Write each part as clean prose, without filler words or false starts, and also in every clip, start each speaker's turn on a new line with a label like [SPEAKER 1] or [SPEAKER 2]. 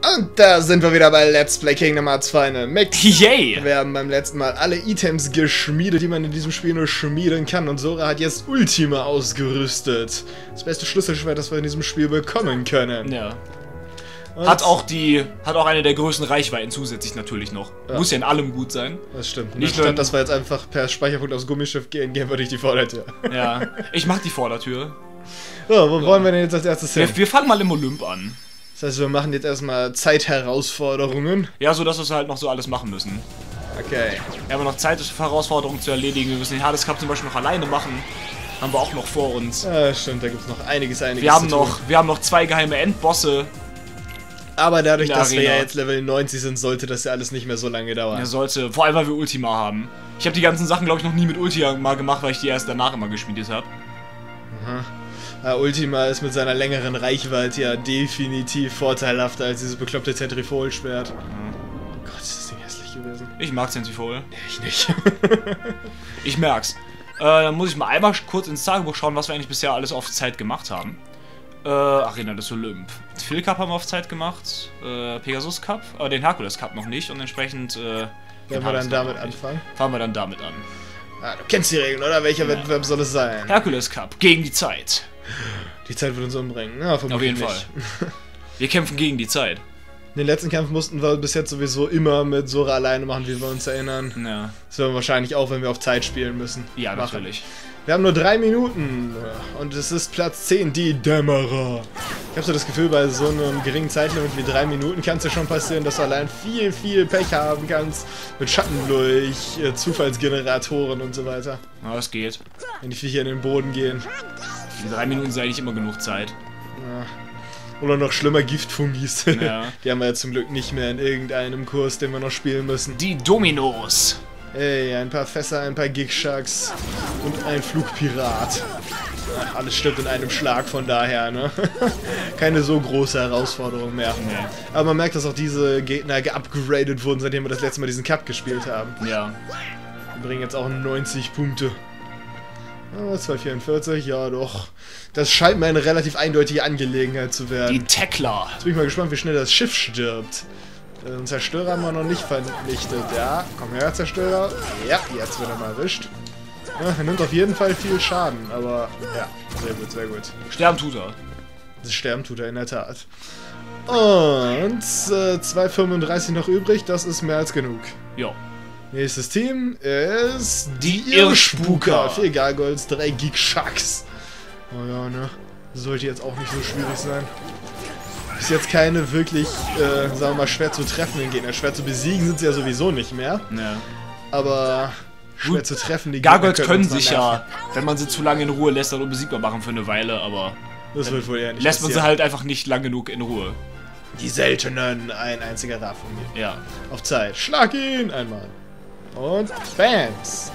[SPEAKER 1] Und da sind wir wieder bei Let's Play Kingdom Hearts Final Mix.
[SPEAKER 2] Yay!
[SPEAKER 1] Wir haben beim letzten Mal alle Items geschmiedet, die man in diesem Spiel nur schmieden kann. Und Sora hat jetzt Ultima ausgerüstet. Das beste Schlüsselschwert, das wir in diesem Spiel bekommen können.
[SPEAKER 2] Ja.
[SPEAKER 1] Und
[SPEAKER 2] Hat auch eine der größten Reichweiten zusätzlich natürlich noch.
[SPEAKER 1] Ja.
[SPEAKER 2] Muss ja in allem gut sein.
[SPEAKER 1] Das stimmt.
[SPEAKER 2] Nicht
[SPEAKER 1] Statt
[SPEAKER 2] nur-
[SPEAKER 1] dass wir jetzt einfach per Speicherpunkt aufs Gummischiff gehen würde ich die Vordertür.
[SPEAKER 2] Ja. Ich mag die Vordertür.
[SPEAKER 1] So, wo wollen wir denn jetzt als erstes hin?
[SPEAKER 2] Wir fangen mal im Olymp an.
[SPEAKER 1] Das heißt, wir machen jetzt erstmal Zeitherausforderungen.
[SPEAKER 2] Ja, so dass wir halt noch so alles machen müssen.
[SPEAKER 1] Okay.
[SPEAKER 2] Wir haben noch Zeitherausforderungen zu erledigen. Wir müssen den Hades Cup zum Beispiel noch alleine machen. Haben wir auch noch vor uns.
[SPEAKER 1] Ja, stimmt, da gibt es noch einiges
[SPEAKER 2] Wir haben
[SPEAKER 1] zu tun.
[SPEAKER 2] noch 2 geheime Endbosse.
[SPEAKER 1] Aber dadurch,
[SPEAKER 2] in der
[SPEAKER 1] dass wir
[SPEAKER 2] Arena.
[SPEAKER 1] ja jetzt Level 90 sind, sollte das ja alles nicht mehr so lange dauern.
[SPEAKER 2] Ja, sollte. Vor allem, weil wir Ultima haben. Ich habe die ganzen Sachen, glaube ich, noch nie mit Ultima gemacht, weil ich die erst danach immer geschmiedet habe.
[SPEAKER 1] Aha. Ja, Ultima ist mit seiner längeren Reichweite ja definitiv vorteilhafter als dieses bekloppte Zentrifolschwert. Oh Gott, ist das Ding hässlich gewesen.
[SPEAKER 2] Ich mag Centifol.
[SPEAKER 1] Nee, ich nicht.
[SPEAKER 2] Ich merk's. Dann muss ich mal einmal kurz ins Tagebuch schauen, was wir eigentlich bisher alles auf Zeit gemacht haben. Arena des Olymp. Phil Cup haben wir auf Zeit gemacht. Pegasus Cup. Aber den Herkules Cup noch nicht. Und entsprechend.
[SPEAKER 1] Werden wir dann damit anfangen?
[SPEAKER 2] Fangen wir dann damit an.
[SPEAKER 1] Ah, du kennst die Regeln, oder? Welcher Wettbewerb soll es sein?
[SPEAKER 2] Herkules Cup. Gegen die Zeit.
[SPEAKER 1] Die Zeit wird uns umbringen. Ja,
[SPEAKER 2] Auf jeden
[SPEAKER 1] nicht.
[SPEAKER 2] Fall. Wir kämpfen gegen die Zeit.
[SPEAKER 1] Den letzten Kampf mussten wir bis jetzt sowieso immer mit Sora alleine machen, wie wir uns erinnern.
[SPEAKER 2] Ja,
[SPEAKER 1] Das werden wir wahrscheinlich auch, wenn wir auf Zeit spielen müssen.
[SPEAKER 2] ja
[SPEAKER 1] machen.
[SPEAKER 2] natürlich.
[SPEAKER 1] Wir haben nur 3 Minuten und es ist Platz 10, die Dämmerer. Ich habe so das Gefühl, bei so einem geringen Zeitlimit wie 3 Minuten kann es ja schon passieren, dass du allein viel Pech haben kannst. Mit Schatten durch, Zufallsgeneratoren und so weiter.
[SPEAKER 2] Ja, das geht.
[SPEAKER 1] Wenn die Viecher in den Boden gehen.
[SPEAKER 2] Die 3 Minuten sind eigentlich immer genug Zeit.
[SPEAKER 1] Ja. Oder noch schlimmer, Giftfungis.
[SPEAKER 2] Ja.
[SPEAKER 1] Die haben wir ja zum Glück nicht mehr in irgendeinem Kurs, den wir noch spielen müssen.
[SPEAKER 2] Die Dominos.
[SPEAKER 1] Ey, ein paar Fässer, ein paar Gigsharks und ein Flugpirat. Ach, alles stirbt in einem Schlag, von daher, ne? Keine so große Herausforderung mehr.
[SPEAKER 2] Nee.
[SPEAKER 1] Aber man merkt, dass auch diese Gegner geupgradet wurden, seitdem wir das letzte Mal diesen Cup gespielt haben.
[SPEAKER 2] Ja.
[SPEAKER 1] Wir bringen jetzt auch 90 Punkte. Ah, 244, ja doch. Das scheint mir eine relativ eindeutige Angelegenheit zu werden.
[SPEAKER 2] Die Tackler.
[SPEAKER 1] Jetzt bin ich mal gespannt, wie schnell das Schiff stirbt. Den Zerstörer haben wir noch nicht vernichtet. Ja, komm her, Zerstörer. Ja, jetzt wird er mal erwischt. Ja, er nimmt auf jeden Fall viel Schaden, aber ja, sehr gut, sehr gut.
[SPEAKER 2] Sterben tut er.
[SPEAKER 1] Das Sterben tut er in der Tat. Und 2,35 noch übrig, das ist mehr als genug.
[SPEAKER 2] Jo.
[SPEAKER 1] Nächstes Team ist
[SPEAKER 2] Die Irrspuker.
[SPEAKER 1] 4 Gargoyles, 3 Geek-Sharks. Oh ja, ne? Sollte jetzt auch nicht so schwierig sein. Ist jetzt keine wirklich, sagen wir mal, schwer zu treffenden Gegner. Schwer zu besiegen sind sie ja sowieso nicht mehr.
[SPEAKER 2] Ja.
[SPEAKER 1] Aber schwer
[SPEAKER 2] Gut,
[SPEAKER 1] zu treffen, die
[SPEAKER 2] Gargoyles
[SPEAKER 1] Gegner
[SPEAKER 2] können
[SPEAKER 1] uns mal
[SPEAKER 2] sich ja, wenn man sie zu lange in Ruhe lässt, dann unbesiegbar machen für eine Weile, aber
[SPEAKER 1] Das wird wohl eher nicht
[SPEAKER 2] lässt man sie
[SPEAKER 1] passieren.
[SPEAKER 2] halt einfach nicht lang genug in Ruhe.
[SPEAKER 1] Die seltenen, ein einziger Raffen.
[SPEAKER 2] Ja.
[SPEAKER 1] Auf Zeit. Schlag ihn einmal. Und Bams.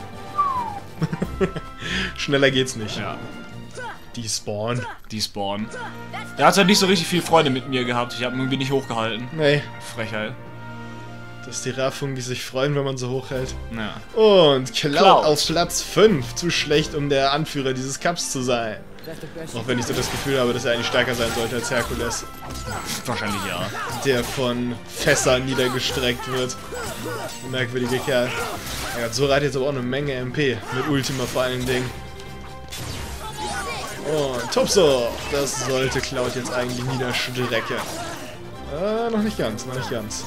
[SPEAKER 1] Schneller geht's nicht.
[SPEAKER 2] Ja.
[SPEAKER 1] Die Spawn.
[SPEAKER 2] Die spawnen. Der hat halt nicht so richtig viel Freude mit mir gehabt. Ich habe ihn irgendwie nicht hochgehalten.
[SPEAKER 1] Nee,
[SPEAKER 2] Frechheit.
[SPEAKER 1] das ist die Raffung, die sich freuen, wenn man so hochhält.
[SPEAKER 2] Ja.
[SPEAKER 1] Und Cloud
[SPEAKER 2] Cloud.
[SPEAKER 1] auf Platz 5. Zu schlecht, um der Anführer dieses Cups zu sein. Auch wenn ich so das Gefühl habe, dass er eigentlich stärker sein sollte als Herkules.
[SPEAKER 2] Wahrscheinlich ja.
[SPEAKER 1] Der von Fässern niedergestreckt wird. Ein merkwürdiger Kerl. Ja, Sora hat jetzt aber auch eine Menge MP. Mit Ultima vor allen Dingen. Und Tupso. Das sollte Cloud jetzt eigentlich niederstrecken. Noch nicht ganz, noch nicht ganz.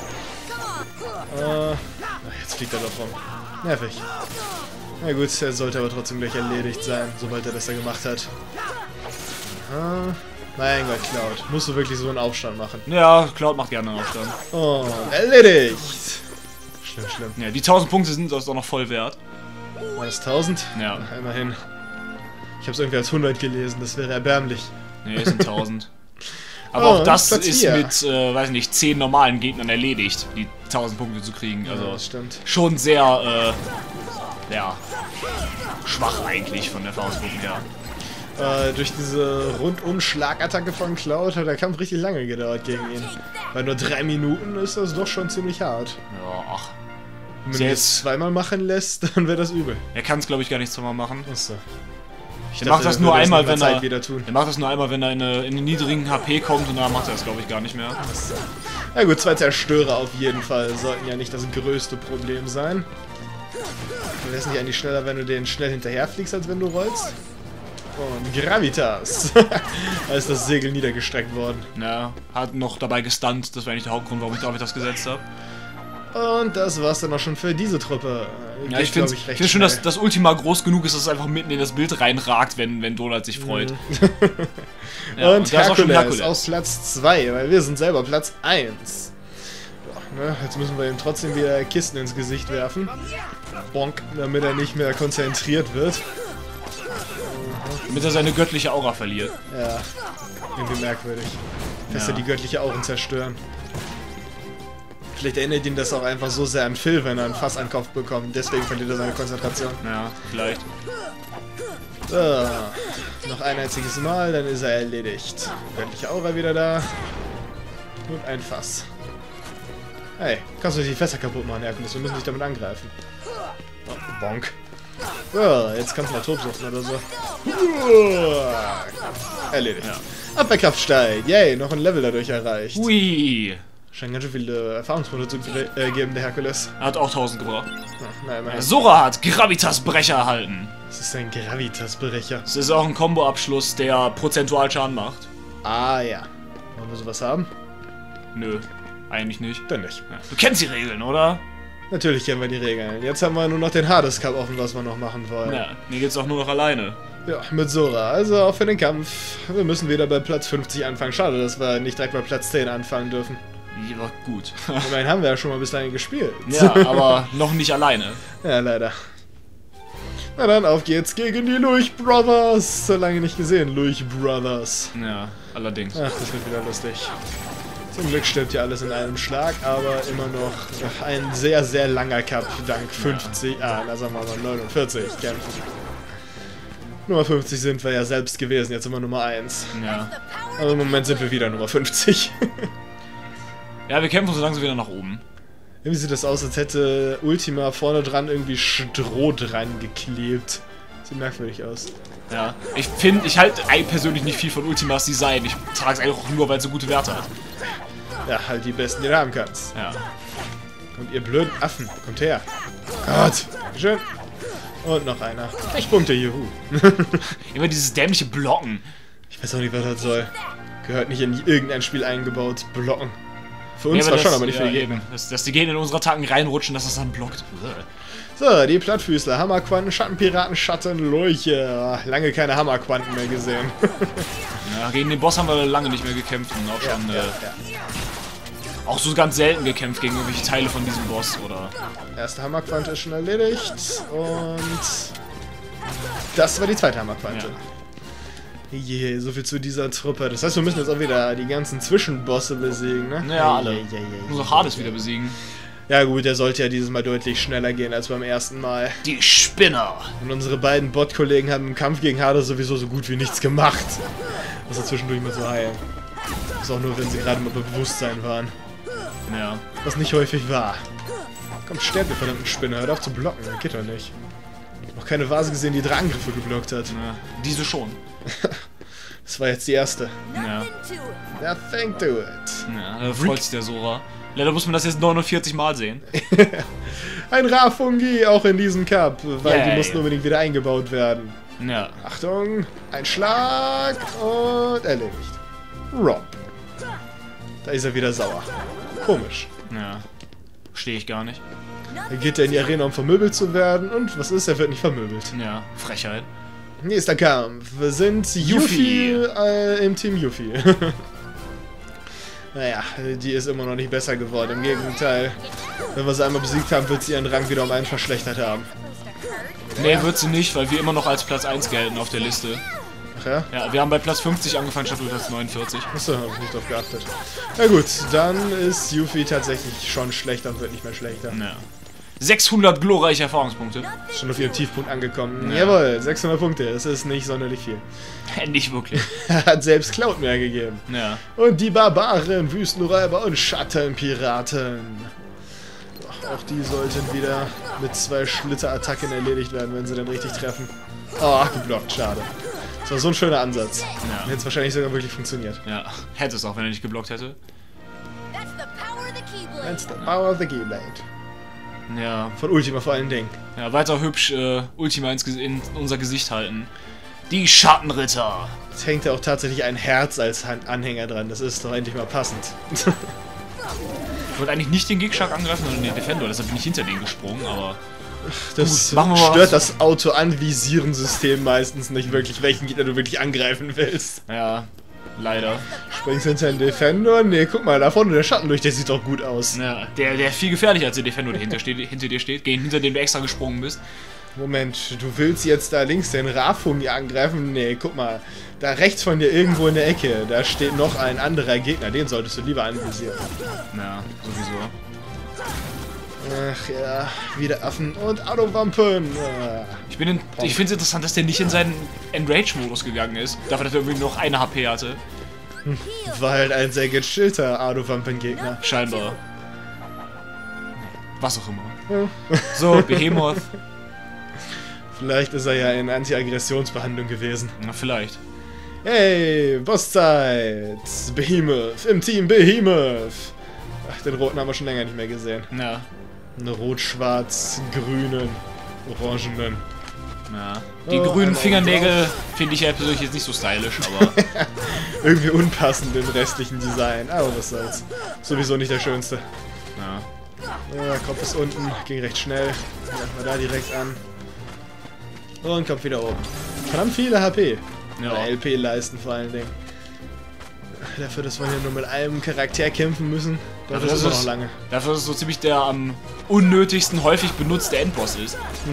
[SPEAKER 1] Jetzt fliegt er doch rum. Nervig. Na gut, er sollte aber trotzdem gleich erledigt sein, sobald er das da gemacht hat. Mein Gott, Cloud. Musst du wirklich so einen Aufstand machen?
[SPEAKER 2] Ja, Cloud macht gerne einen Aufstand.
[SPEAKER 1] Und erledigt! Schlimm, schlimm.
[SPEAKER 2] Ja, die 1000 Punkte sind das auch noch voll wert.
[SPEAKER 1] War das 1000?
[SPEAKER 2] Ja.
[SPEAKER 1] Ach, immerhin. Ich habe es irgendwie als 100 gelesen, das wäre erbärmlich.
[SPEAKER 2] Nee, es sind 1000. Aber
[SPEAKER 1] Oh,
[SPEAKER 2] auch das
[SPEAKER 1] Platz
[SPEAKER 2] ist
[SPEAKER 1] 4.
[SPEAKER 2] mit, weiß nicht, 10 normalen Gegnern erledigt, die 1000 Punkte zu kriegen. Also
[SPEAKER 1] Ja, das stimmt.
[SPEAKER 2] schon sehr, ja, schwach eigentlich von der Faustpunkten her.
[SPEAKER 1] Durch diese Rundum-Schlagattacke von Cloud hat der Kampf richtig lange gedauert gegen ihn. Bei nur 3 Minuten ist das doch schon ziemlich hart.
[SPEAKER 2] Ja, ach.
[SPEAKER 1] Wenn man ihn jetzt zweimal machen lässt, dann wäre das übel.
[SPEAKER 2] Er kann es, glaube ich, gar nicht zweimal machen.
[SPEAKER 1] Achso.
[SPEAKER 2] Der macht das nur einmal, wenn er.
[SPEAKER 1] wieder tun.
[SPEAKER 2] Der macht das nur einmal, wenn er in einen niedrigen HP kommt und dann macht er das, glaube ich, gar nicht mehr.
[SPEAKER 1] Na gut, 2 Zerstörer auf jeden Fall sollten ja nicht das größte Problem sein. Du wärst nicht eigentlich schneller, wenn du den schnell hinterherfliegst, als wenn du rollst. Und Gravitas. Da ist das Segel niedergestreckt worden.
[SPEAKER 2] Ja, hat noch dabei gestunt. Das war eigentlich der Hauptgrund, warum ich das gesetzt habe.
[SPEAKER 1] Und das war's dann auch schon für diese Truppe.
[SPEAKER 2] Ja, ich finde schön, dass das Ultima groß genug ist, dass es einfach mitten in das Bild reinragt, wenn Donald sich freut.
[SPEAKER 1] Ja, und Herkules aus Platz 2, weil wir sind selber Platz 1. Ja, ne, jetzt müssen wir ihm trotzdem wieder Kisten ins Gesicht werfen. Bonk, damit er nicht mehr konzentriert wird.
[SPEAKER 2] Damit er seine göttliche Aura verliert.
[SPEAKER 1] Ja, irgendwie merkwürdig. Dass er die göttliche Auren zerstören. Vielleicht erinnert ihn das auch einfach so sehr an Phil, wenn er einen Fassankauf bekommt. Deswegen verliert er seine Konzentration.
[SPEAKER 2] Ja, vielleicht.
[SPEAKER 1] So, noch ein einziges Mal, dann ist er erledigt. Göttliche Aura wieder da. Und ein Fass. Hey, kannst du die Fässer kaputt machen, Herkules? Wir müssen dich damit angreifen. Oh, bonk. So, jetzt kannst du mal Tobsuchten oder so. Erledigt. Ja. Abwehrkraft steigt. Yay, noch ein Level dadurch erreicht.
[SPEAKER 2] Hui.
[SPEAKER 1] Scheint ganz schön viele Erfahrungspunkte zu geben, der Herkules.
[SPEAKER 2] Er hat auch 1000 gebraucht.
[SPEAKER 1] Ja,
[SPEAKER 2] Sora hat Gravitas-Brecher erhalten.
[SPEAKER 1] Das ist ein Gravitas-Brecher.
[SPEAKER 2] Das ist auch ein Kombo-Abschluss, der prozentual Schaden macht.
[SPEAKER 1] Ah ja. Wollen wir sowas haben?
[SPEAKER 2] Nö, eigentlich nicht.
[SPEAKER 1] Dann nicht.
[SPEAKER 2] Ja. Du kennst die Regeln, oder?
[SPEAKER 1] Natürlich kennen wir die Regeln. Jetzt haben wir nur noch den Hades Cup offen, was wir noch machen wollen.
[SPEAKER 2] Ja, mir geht's auch nur noch alleine.
[SPEAKER 1] Ja, mit Sora. Also auch für den Kampf. Wir müssen wieder bei Platz 50 anfangen. Schade, dass wir nicht direkt bei Platz 10 anfangen dürfen.
[SPEAKER 2] Ja, gut.
[SPEAKER 1] Immerhin haben wir ja schon mal bis dahin gespielt.
[SPEAKER 2] Ja, aber noch nicht alleine.
[SPEAKER 1] Ja, leider. Na dann, auf geht's gegen die Luich Brothers. So lange nicht gesehen, Luich Brothers.
[SPEAKER 2] Ja, allerdings.
[SPEAKER 1] Ach, das wird wieder lustig. Zum Glück stirbt ja alles in einem Schlag, aber immer noch ein sehr, sehr langer Cup, dank 50, sagen wir mal 49 Kämpfen. Nummer 50 sind wir ja selbst gewesen, jetzt sind wir Nummer 1.
[SPEAKER 2] Ja.
[SPEAKER 1] Aber im Moment sind wir wieder Nummer 50.
[SPEAKER 2] Ja, wir kämpfen so langsam wieder nach oben.
[SPEAKER 1] Irgendwie sieht das aus, als hätte Ultima vorne dran irgendwie Stroh dran geklebt. Sieht merkwürdig aus.
[SPEAKER 2] Ja, ich halte persönlich nicht viel von Ultimas Design. Ich trage es einfach nur, weil es so gute Werte hat.
[SPEAKER 1] Ja, halt die besten, die du haben kannst.
[SPEAKER 2] Ja.
[SPEAKER 1] Und ihr blöden Affen, kommt her. Gott, schön. Und noch einer. Punkte, juhu.
[SPEAKER 2] Immer dieses dämliche Blocken.
[SPEAKER 1] Ich weiß auch nicht, was das soll. Gehört nicht in irgendein Spiel eingebaut. Blocken. Für uns zwar schon, aber nicht für die Gegner.
[SPEAKER 2] Dass die Gegner in unsere Attacken reinrutschen, dass das dann blockt.
[SPEAKER 1] So, die Plattfüßler. Hammerquanten, Schattenpiraten, Schattenleuche. Lange keine Hammerquanten mehr gesehen.
[SPEAKER 2] Ja, gegen den Boss haben wir lange nicht mehr gekämpft. Und auch schon, auch so ganz selten gekämpft gegen irgendwelche Teile von diesem Boss, oder?
[SPEAKER 1] Erste Hammerquante ist schon erledigt. Und das war die zweite Hammerquante. Ja. Je, so viel zu dieser Truppe. Das heißt, wir müssen jetzt auch wieder die ganzen Zwischenbosse besiegen, ne?
[SPEAKER 2] Ja, alle. Nur so Hades wieder besiegen.
[SPEAKER 1] Ja gut, der sollte ja dieses Mal deutlich schneller gehen als beim ersten Mal.
[SPEAKER 2] Die Spinner!
[SPEAKER 1] Und unsere beiden Bot-Kollegen haben im Kampf gegen Hades sowieso so gut wie nichts gemacht. Außer zwischendurch mal so heilen. Das ist auch nur, wenn sie gerade mal bei Bewusstsein waren.
[SPEAKER 2] Ja.
[SPEAKER 1] Was nicht häufig war. Komm, sterb, ihr verdammten Spinner. Hört auf zu blocken, das geht doch nicht. Noch keine Vase gesehen, die 3 Angriffe geblockt hat.
[SPEAKER 2] Ja, diese schon.
[SPEAKER 1] Das war jetzt die erste.
[SPEAKER 2] Ja.
[SPEAKER 1] Ja, think to it.
[SPEAKER 2] Ja, da freut sich der Sora. Leider muss man das jetzt 49 Mal sehen.
[SPEAKER 1] Ein Rafungi auch in diesem Cup, weil die mussten unbedingt wieder eingebaut werden.
[SPEAKER 2] Ja.
[SPEAKER 1] Achtung, ein Schlag und erledigt. Rob. Da ist er wieder sauer. Komisch.
[SPEAKER 2] Ja. Verstehe ich gar nicht.
[SPEAKER 1] Dann geht er in die Arena, um vermöbelt zu werden. Und was ist? Er wird nicht vermöbelt.
[SPEAKER 2] Ja, Frechheit.
[SPEAKER 1] Nächster Kampf. Wir sind Yuffie im Team Yuffie. Naja, die ist immer noch nicht besser geworden. Im Gegenteil. Wenn wir sie einmal besiegt haben, wird sie ihren Rang wieder um einen verschlechtert haben.
[SPEAKER 2] Nee, wird sie nicht, weil wir immer noch als Platz 1 gelten auf der Liste.
[SPEAKER 1] Ach ja?
[SPEAKER 2] Ja, wir haben bei Platz 50 angefangen statt Platz 49.
[SPEAKER 1] Achso, hab ich nicht drauf geachtet. Na gut, dann ist Yuffie tatsächlich schon schlechter und wird nicht mehr schlechter.
[SPEAKER 2] Ja. 600 glorreiche Erfahrungspunkte.
[SPEAKER 1] Schon auf ihrem Tiefpunkt angekommen.
[SPEAKER 2] Ja.
[SPEAKER 1] Jawohl, 600 Punkte. Das ist nicht sonderlich viel.
[SPEAKER 2] Nicht wirklich.
[SPEAKER 1] Er hat selbst Cloud mehr gegeben.
[SPEAKER 2] Ja.
[SPEAKER 1] Und die Barbaren, Wüstenräuber und Schattenpiraten. Auch die sollten wieder mit 2 Schlitterattacken erledigt werden, wenn sie dann richtig treffen. Oh, geblockt, schade. Das war so ein schöner Ansatz.
[SPEAKER 2] Ja.
[SPEAKER 1] Hätte es wahrscheinlich sogar wirklich funktioniert.
[SPEAKER 2] Ja, hätte es auch, wenn er nicht geblockt hätte.
[SPEAKER 1] That's the power of the Keyblade.
[SPEAKER 2] Ja.
[SPEAKER 1] Von Ultima vor allen Dingen.
[SPEAKER 2] Ja, weiter hübsch Ultima in unser Gesicht halten. Die Schattenritter.
[SPEAKER 1] Es hängt ja auch tatsächlich ein Herz als Anhänger dran. Das ist doch endlich mal passend.
[SPEAKER 2] Ich wollte eigentlich nicht den Gig-Shark angreifen, sondern den Defender, deshalb bin ich hinter den gesprungen, aber...
[SPEAKER 1] Das
[SPEAKER 2] gut, machen wir mal
[SPEAKER 1] stört
[SPEAKER 2] was.
[SPEAKER 1] das Auto-Anvisieren-System meistens nicht wirklich, welchen Gegner du wirklich angreifen willst.
[SPEAKER 2] Ja, leider.
[SPEAKER 1] Springst du hinter den Defender? Nee, guck mal, da vorne der Schatten durch, der sieht doch gut aus.
[SPEAKER 2] Ja, der viel gefährlicher als der Defender, der hinter dir steht, hinter dem du extra gesprungen bist.
[SPEAKER 1] Moment, du willst jetzt da links den Rafungi angreifen? Nee, guck mal, da rechts von dir irgendwo in der Ecke, da steht noch ein anderer Gegner, den solltest du lieber anvisieren.
[SPEAKER 2] Ja, sowieso.
[SPEAKER 1] Ach ja, wieder Affen und Autowampen.
[SPEAKER 2] Ich finde es interessant, dass der nicht in seinen Enrage-Modus gegangen ist, dafür, dass er irgendwie noch eine HP hatte.
[SPEAKER 1] War halt ein sehr gechillter Autowampen-Gegner.
[SPEAKER 2] Scheinbar. Was auch immer. So, Behemoth.
[SPEAKER 1] Vielleicht ist er ja in Anti-Aggressionsbehandlung gewesen.
[SPEAKER 2] Na, vielleicht.
[SPEAKER 1] Hey, Bosszeit! Behemoth, im Team Behemoth! Ach, den roten haben wir schon länger nicht mehr gesehen.
[SPEAKER 2] Ja.
[SPEAKER 1] Einen rot-schwarz-grünen, orangenen.
[SPEAKER 2] Ja. Die
[SPEAKER 1] Oh,
[SPEAKER 2] grünen
[SPEAKER 1] ein
[SPEAKER 2] Fingernägel finde ich ja persönlich jetzt nicht so stylisch, aber...
[SPEAKER 1] Irgendwie unpassend im restlichen Design, aber was soll's. Sowieso nicht der schönste.
[SPEAKER 2] Ja.
[SPEAKER 1] Ja, Kopf ist unten, ging recht schnell. Machen wir da direkt an. Und Kopf wieder oben. Verdammt viele HP.
[SPEAKER 2] Ja.
[SPEAKER 1] Oder LP-Leisten vor allen Dingen. Dafür, dass wir hier nur mit einem Charakter kämpfen müssen, dafür ist es noch lange.
[SPEAKER 2] Dafür, dass es so ziemlich der am unnötigsten häufig benutzte Endboss ist.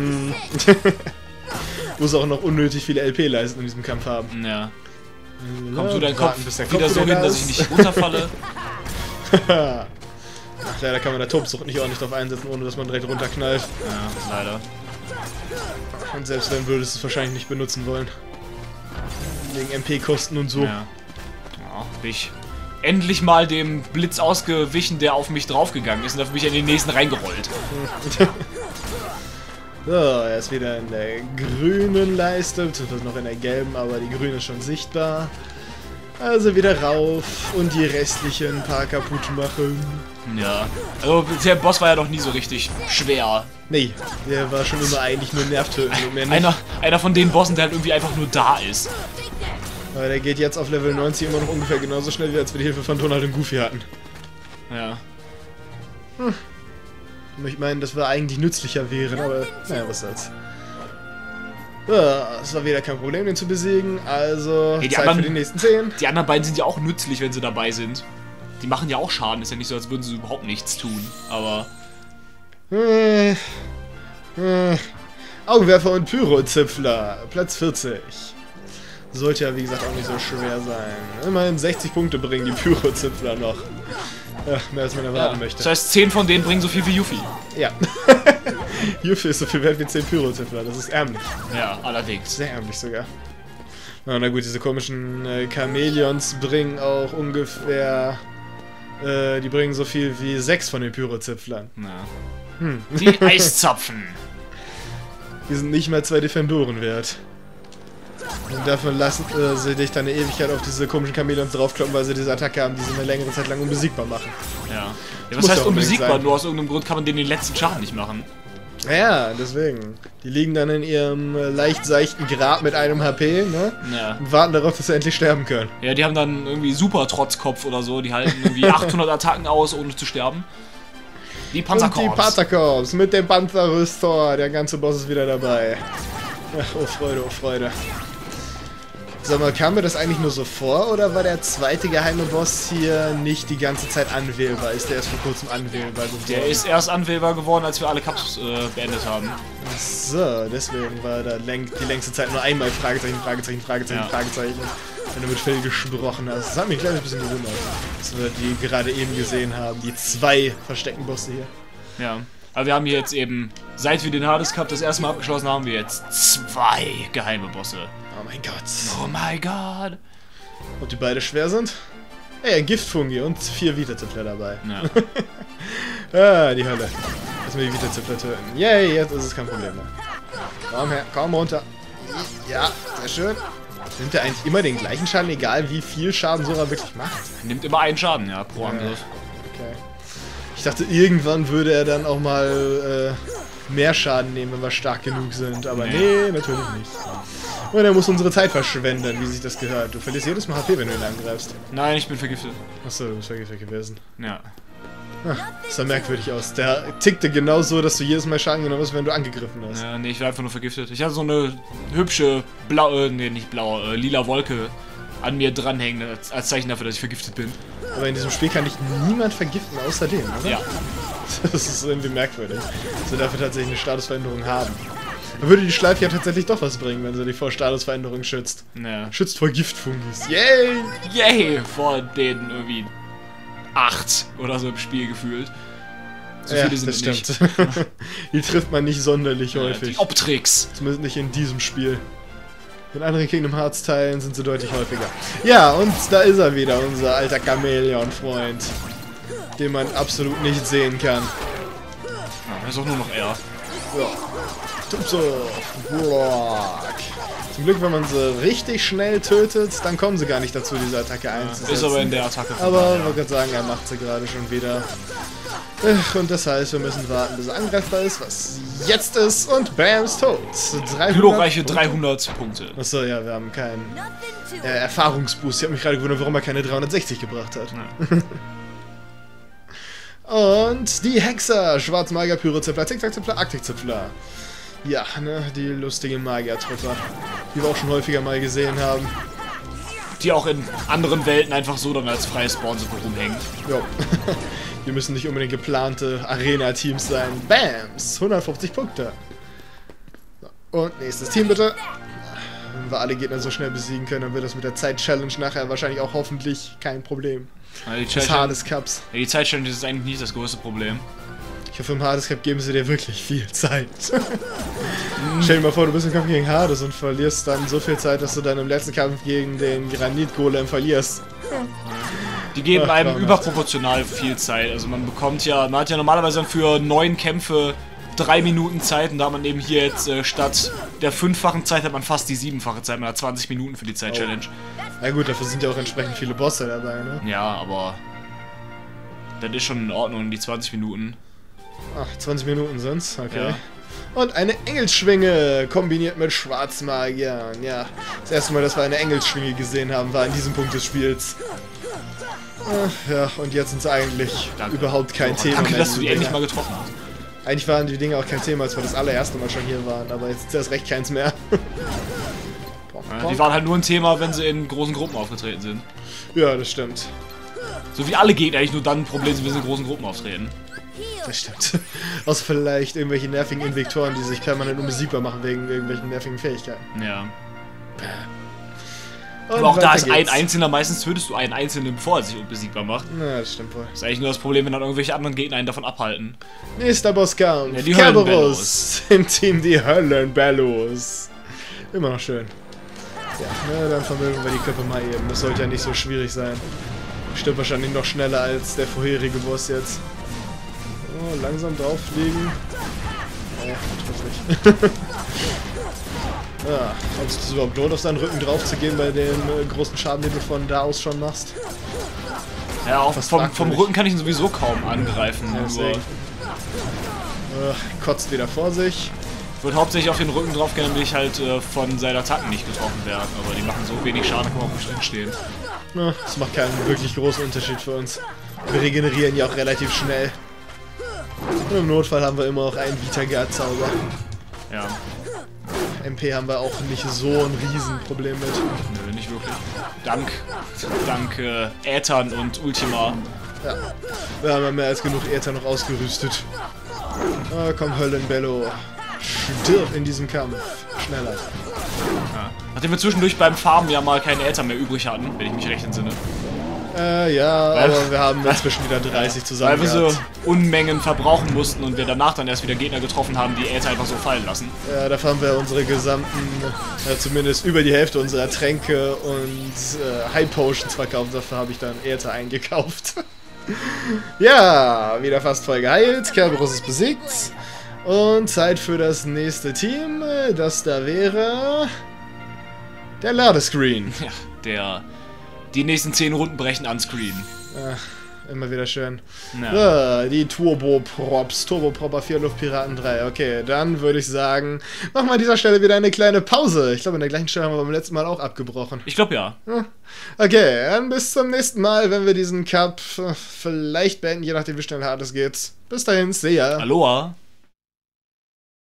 [SPEAKER 1] Muss auch noch unnötig viele LP-Leisten in diesem Kampf haben.
[SPEAKER 2] Ja. Kommst du deinen Kopf
[SPEAKER 1] warten, bis der
[SPEAKER 2] wieder so hin,
[SPEAKER 1] da
[SPEAKER 2] dass
[SPEAKER 1] ist.
[SPEAKER 2] ich nicht runterfalle?
[SPEAKER 1] Ach, leider kann man der Turmsucht nicht ordentlich drauf einsetzen, ohne dass man direkt runterknallt.
[SPEAKER 2] Ja, leider.
[SPEAKER 1] Und selbst dann würdest du es wahrscheinlich nicht benutzen wollen. Wegen MP-Kosten und so.
[SPEAKER 2] Ja. Ja, bin ich endlich mal dem Blitz ausgewichen, der auf mich draufgegangen ist, und dafür bin ich in den nächsten reingerollt.
[SPEAKER 1] So, er ist wieder in der grünen Leiste, beziehungsweise noch in der gelben, aber die grüne ist schon sichtbar. Also wieder rauf und die restlichen paar kaputt machen.
[SPEAKER 2] Ja. Also der Boss war ja noch nie so richtig schwer.
[SPEAKER 1] Nee, der war schon immer eigentlich nur Nervtöten und mehr nicht.
[SPEAKER 2] Einer von den Bossen, der halt irgendwie einfach nur da ist.
[SPEAKER 1] Aber der geht jetzt auf Level 90 immer noch ungefähr genauso schnell, wie als wir die Hilfe von Donald und Goofy hatten.
[SPEAKER 2] Ja.
[SPEAKER 1] Ich meine, das war eigentlich nützlicher wären, aber naja, was soll's. Ja, es war wieder kein Problem, den zu besiegen, also
[SPEAKER 2] Hey, die
[SPEAKER 1] Zeit
[SPEAKER 2] anderen-
[SPEAKER 1] für die nächsten 10.
[SPEAKER 2] Die anderen beiden sind ja auch nützlich, wenn sie dabei sind. Die machen ja auch Schaden. Ist ja nicht so, als würden sie überhaupt nichts tun. Aber...
[SPEAKER 1] Augenwerfer und Pyrozipfler, Platz 40. Sollte ja, wie gesagt, auch nicht so schwer sein. Immerhin 60 Punkte bringen die Pyrozipfler noch. Ja, mehr als man erwarten möchte.
[SPEAKER 2] Das heißt, 10 von denen bringen so viel wie Yuffie.
[SPEAKER 1] Ja. Yuffie ist so viel wert wie 10 Pyrozipfler, das ist ärmlich.
[SPEAKER 2] Ja, allerdings.
[SPEAKER 1] Sehr ärmlich sogar. Na gut, diese komischen Chamäleons bringen auch ungefähr... die bringen so viel wie 6 von den Pyrozipflern.
[SPEAKER 2] Ja. Die Eiszapfen.
[SPEAKER 1] Die sind nicht mal 2 Defendoren wert. Und dafür lassen sie dich dann eine Ewigkeit auf diese komischen Chamäleons draufkloppen, weil sie diese Attacke haben, die sie eine längere Zeit lang unbesiegbar machen.
[SPEAKER 2] Ja. Ja,
[SPEAKER 1] muss
[SPEAKER 2] was
[SPEAKER 1] ja
[SPEAKER 2] heißt
[SPEAKER 1] unbedingt
[SPEAKER 2] unbesiegbar?
[SPEAKER 1] sein.
[SPEAKER 2] Nur aus irgendeinem Grund kann man denen den letzten Schaden nicht machen.
[SPEAKER 1] Ja, deswegen. Die liegen dann in ihrem leicht seichten Grab mit einem HP, ne?
[SPEAKER 2] Ja.
[SPEAKER 1] Und warten darauf, dass sie endlich sterben können.
[SPEAKER 2] Ja, die haben dann irgendwie super Trotzkopf oder so. Die halten irgendwie 800 Attacken aus, ohne zu sterben. Die
[SPEAKER 1] Und die
[SPEAKER 2] Panzerkorps.
[SPEAKER 1] Panzerkorps mit dem Panzerrüstor. Der ganze Boss ist wieder dabei. Ach, oh Freude, oh Freude. Sag mal, kam mir das eigentlich nur so vor, oder war der zweite geheime Boss hier nicht die ganze Zeit anwählbar? Ist der erst vor kurzem anwählbar geworden?
[SPEAKER 2] Der ist erst anwählbar geworden, als wir alle Cups beendet haben.
[SPEAKER 1] Ach so, deswegen war da die längste Zeit nur einmal Fragezeichen, Fragezeichen, Fragezeichen,
[SPEAKER 2] Ja.
[SPEAKER 1] Fragezeichen. Wenn du mit Phil gesprochen hast. Das hat mich ein kleines bisschen gewundert, dass wir die gerade eben gesehen haben. Die 2 versteckten Bosse hier.
[SPEAKER 2] Ja. Aber wir haben hier jetzt eben, seit wir den Hades Cup das erste Mal abgeschlossen haben, wir jetzt 2 geheime Bosse.
[SPEAKER 1] Oh mein Gott.
[SPEAKER 2] Oh my god.
[SPEAKER 1] Ob die beide schwer sind? Ey, ein Giftfungi und 4 Vita-Zipfler dabei.
[SPEAKER 2] Ja.
[SPEAKER 1] Die Hölle. Lass mir die Vita-Zipfler töten. Yay, jetzt ist es kein Problem mehr. Komm her, komm runter. Ja, sehr schön. Nimmt er eigentlich immer den gleichen Schaden, egal wie viel Schaden Sora wirklich macht?
[SPEAKER 2] Er nimmt immer einen Schaden, ja, pro Angriff.
[SPEAKER 1] Okay. Ich dachte, irgendwann würde er dann auch mal mehr Schaden nehmen, wenn wir stark genug sind. Aber nee, natürlich nicht. Und er muss unsere Zeit verschwenden, wie sich das gehört. Du verlierst jedes Mal HP, wenn du ihn angreifst.
[SPEAKER 2] Nein, ich bin vergiftet.
[SPEAKER 1] Achso, du bist vergiftet gewesen.
[SPEAKER 2] Ja.
[SPEAKER 1] Ach, das sah merkwürdig aus. Der tickte genau so, dass du jedes Mal Schaden genommen hast, wenn du angegriffen hast.
[SPEAKER 2] Ja, nee, ich war einfach nur vergiftet. Ich hatte so eine hübsche lila Wolke an mir dranhängen, als Zeichen dafür, dass ich vergiftet bin.
[SPEAKER 1] Aber in diesem Spiel kann dich niemand vergiften, außer dem, oder?
[SPEAKER 2] Ja.
[SPEAKER 1] Das ist irgendwie merkwürdig, dass wir dafür tatsächlich eine Statusveränderung haben. Da würde die Schleife ja tatsächlich doch was bringen, wenn sie dich vor Statusveränderung schützt.
[SPEAKER 2] Ja.
[SPEAKER 1] Schützt vor Giftfungis. Yay!
[SPEAKER 2] Yay! Vor den irgendwie 8 oder so im Spiel gefühlt. So viele sind
[SPEAKER 1] das
[SPEAKER 2] nicht.
[SPEAKER 1] stimmt. Die trifft man nicht sonderlich häufig.
[SPEAKER 2] Die Optrix.
[SPEAKER 1] Zumindest nicht in diesem Spiel. In anderen Kingdom Hearts Teilen sind sie deutlich häufiger. Ja, und da ist er wieder, unser alter Chamäleon-Freund. Den man absolut nicht sehen kann.
[SPEAKER 2] Ja, er ist auch nur noch er.
[SPEAKER 1] Ja. So. Block. Zum Glück, wenn man sie richtig schnell tötet, dann kommen sie gar nicht dazu, diese Attacke einzusetzen.
[SPEAKER 2] Ist aber in der Attacke vorbei,
[SPEAKER 1] aber ich wollte gerade sagen, er macht sie gerade schon wieder. Und das heißt, wir müssen warten, bis er angreifbar ist, was jetzt ist. Und bam, ist tot.
[SPEAKER 2] Glorreiche 300 Punkte.
[SPEAKER 1] Achso, ja, wir haben keinen Erfahrungsboost. Ich habe mich gerade gewundert, warum er keine 360 gebracht hat.
[SPEAKER 2] Ja.
[SPEAKER 1] Und die Hexer, Schwarzmagier, Pyrozipfler, Zickzackzipfler, Arktikzipfler. Ja, ne, die lustige Magiertruppe, die wir auch schon häufiger mal gesehen haben.
[SPEAKER 2] Die auch in anderen Welten einfach so dann als freie Spawn so rumhängen.
[SPEAKER 1] Jo. Die müssen nicht unbedingt geplante Arena-Teams sein. Bams! 150 Punkte. Und nächstes Team bitte. Wenn wir alle Gegner so schnell besiegen können, dann wird das mit der Zeit-Challenge nachher wahrscheinlich auch hoffentlich kein Problem.
[SPEAKER 2] Ja,
[SPEAKER 1] Das Hades Cups.
[SPEAKER 2] Ja, die Zeit-Challenge ist eigentlich nicht das größte Problem.
[SPEAKER 1] Ich hoffe, im Hades Cup geben sie dir wirklich viel Zeit. Stell dir mal vor, du bist im Kampf gegen Hades und verlierst dann so viel Zeit, dass du dann im letzten Kampf gegen den Granit-Golem verlierst.
[SPEAKER 2] Die geben einem überproportional viel Zeit. Also man hat ja normalerweise dann für 9 Kämpfe 3 Minuten Zeit und da hat man eben hier jetzt statt der 5-fachen Zeit hat man fast die 7-fache Zeit. Man hat 20 Minuten für die Zeit-Challenge.
[SPEAKER 1] Na gut, dafür sind ja auch entsprechend viele Bosse dabei, ne?
[SPEAKER 2] Ja, aber das ist schon in Ordnung, die 20 Minuten.
[SPEAKER 1] Ach, 20 Minuten sind's, okay.
[SPEAKER 2] Ja.
[SPEAKER 1] Und eine Engelsschwinge kombiniert mit Schwarzmagiern. Ja, das erste Mal, dass wir eine Engelsschwinge gesehen haben, war an diesem Punkt des Spiels. Ach, ja, und jetzt sind sie eigentlich überhaupt kein Thema.
[SPEAKER 2] Danke,
[SPEAKER 1] mehr,
[SPEAKER 2] dass du die
[SPEAKER 1] Dinger.
[SPEAKER 2] endlich mal getroffen hast.
[SPEAKER 1] Eigentlich waren die Dinge auch kein Thema, als wir das allererste Mal schon hier waren, aber jetzt ist erst recht keins mehr.
[SPEAKER 2] Ja, die waren halt nur ein Thema, wenn sie in großen Gruppen aufgetreten sind.
[SPEAKER 1] Ja, das stimmt.
[SPEAKER 2] So wie alle Gegner eigentlich nur dann ein Problem sind, wenn sie in großen Gruppen auftreten.
[SPEAKER 1] Das stimmt. Außer vielleicht irgendwelche nervigen Invektoren, die sich permanent unbesiegbar machen wegen irgendwelchen nervigen Fähigkeiten.
[SPEAKER 2] Ja.
[SPEAKER 1] Und
[SPEAKER 2] Aber auch da
[SPEAKER 1] weiter
[SPEAKER 2] ist ein
[SPEAKER 1] geht's.
[SPEAKER 2] Einzelner, meistens tötest du einen Einzelnen, bevor er sich unbesiegbar macht.
[SPEAKER 1] Na, das stimmt wohl.
[SPEAKER 2] Das ist eigentlich nur das Problem, wenn dann irgendwelche anderen Gegner einen davon abhalten.
[SPEAKER 1] Nächster Bosskampf.
[SPEAKER 2] Ja, die
[SPEAKER 1] Kerberos im Team die Höllenbellos. Immer noch schön. Ja, ne, dann vermögen wir die Köpfe mal eben. Das sollte ja nicht so schwierig sein. Stimmt wahrscheinlich noch schneller als der vorherige Boss jetzt. Oh, langsam drauf fliegen. Trifft nicht. Ja, ob es überhaupt lohnt, auf seinen Rücken drauf zu gehen bei dem großen Schaden, den du von da aus schon machst.
[SPEAKER 2] Ja, auch
[SPEAKER 1] Fast
[SPEAKER 2] vom
[SPEAKER 1] fragwürdig.
[SPEAKER 2] Rücken kann ich ihn sowieso kaum angreifen.
[SPEAKER 1] Ja,
[SPEAKER 2] Nur
[SPEAKER 1] deswegen. Kotzt wieder vor sich.
[SPEAKER 2] ich würde hauptsächlich auf den Rücken drauf gehen, damit ich halt von seinen Attacken nicht getroffen werde. Aber die machen so wenig Schaden, da kann man auch nicht stehen.
[SPEAKER 1] Na, das macht keinen wirklich großen Unterschied für uns. Wir regenerieren ja auch relativ schnell. Und im Notfall haben wir immer auch einen Vita-Guard-Zauber.
[SPEAKER 2] Ja,
[SPEAKER 1] MP haben wir auch nicht so ein Riesenproblem mit.
[SPEAKER 2] nö, nicht wirklich. Dank Äthern und Ultima.
[SPEAKER 1] Ja, wir haben ja mehr als genug Äther noch ausgerüstet. Komm, Höllenbello. Stirb in diesem Kampf. Schneller.
[SPEAKER 2] Ja. Nachdem wir zwischendurch beim Farmen ja mal keine Äther mehr übrig hatten, wenn ich mich recht entsinne.
[SPEAKER 1] Ja, aber wir haben inzwischen wieder 30 zusammen
[SPEAKER 2] Weil wir so
[SPEAKER 1] gehabt.
[SPEAKER 2] Unmengen verbrauchen mussten und wir danach dann erst wieder Gegner getroffen haben, die Äther einfach so fallen lassen.
[SPEAKER 1] Ja, dafür haben wir unsere gesamten, zumindest über die Hälfte unserer Tränke und High Potions verkauft. Dafür habe ich dann Äther eingekauft. Ja, wieder fast voll geheilt. Kerberos ist besiegt. Und Zeit für das nächste Team. Das da wäre... Der Ladescreen.
[SPEAKER 2] Ja, die nächsten 10 Runden brechen an Screen.
[SPEAKER 1] Ach, immer wieder schön.
[SPEAKER 2] Ja.
[SPEAKER 1] So, die Turboprops. Turbopropper 4 Luftpiraten 3. Okay, dann würde ich sagen, machen wir an dieser Stelle wieder eine kleine Pause. Ich glaube, an der gleichen Stelle haben wir beim letzten Mal auch abgebrochen.
[SPEAKER 2] Ich glaube ja.
[SPEAKER 1] Okay, dann bis zum nächsten Mal, wenn wir diesen Cup vielleicht beenden, je nachdem wie schnell hart es geht. Bis dahin, see ya.
[SPEAKER 2] Aloha.